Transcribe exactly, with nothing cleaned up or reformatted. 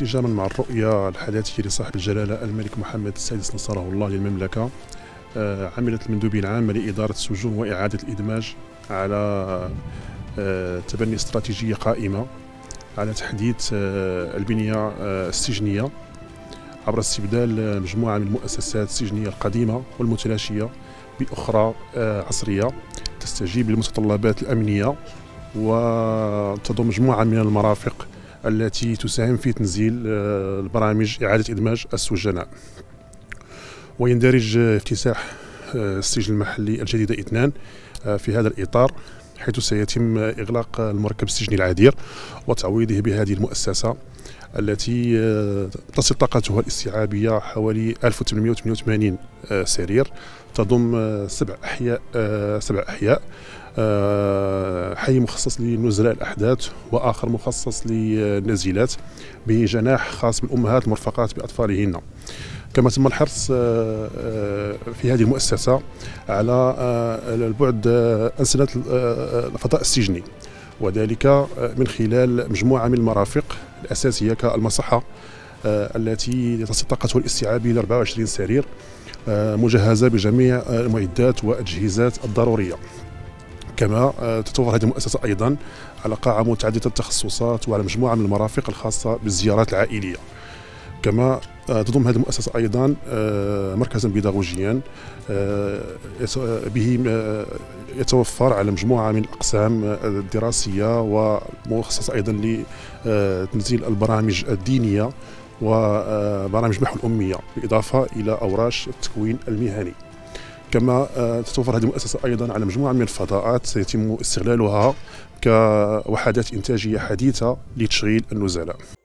انسجاما مع الرؤية الحياتية لصاحب الجلالة الملك محمد السادس نصره الله للمملكة، عملت المندوبية العامة لإدارة السجون وإعادة الإدماج على تبني استراتيجية قائمة على تحديث البنية السجنية عبر استبدال مجموعة من المؤسسات السجنية القديمة والمتلاشية بأخرى عصرية تستجيب للمتطلبات الأمنية وتضم مجموعة من المرافق التي تساهم في تنزيل البرامج إعادة إدماج السجناء. ويندرج افتتاح السجن المحلي الجديد اثنان في هذا الإطار، حيث سيتم إغلاق المركب السجني العذير وتعويضه بهذه المؤسسة التي تصل طاقتها الاستيعابية حوالي ألف وثمانمئة وثمانية وثمانين سرير، تضم سبع أحياء سبع أحياء حي مخصص لنزلاء الأحداث وآخر مخصص للنازلات بجناح خاص بالأمهات المرفقات بأطفالهن. كما تم الحرص في هذه المؤسسة على البعد أنسنة الفضاء السجني، وذلك من خلال مجموعة من المرافق الأساسية كالمصحة التي تصل طاقتها الاستيعابية ل أربعة وعشرين سرير مجهزة بجميع المعدات والأجهزة الضرورية. كما تتوفر هذه المؤسسة أيضا على قاعة متعددة التخصصات وعلى مجموعة من المرافق الخاصة بالزيارات العائلية. كما تضم هذه المؤسسة أيضا مركزا بيداغوجيا به يتوفر على مجموعة من الأقسام الدراسية ومخصص أيضا لتنزيل البرامج الدينية وبرامج محو الأمية بالإضافة إلى أوراش التكوين المهني. كما تتوفر هذه المؤسسة أيضا على مجموعة من الفضاءات سيتم استغلالها كوحدات إنتاجية حديثة لتشغيل النزلاء.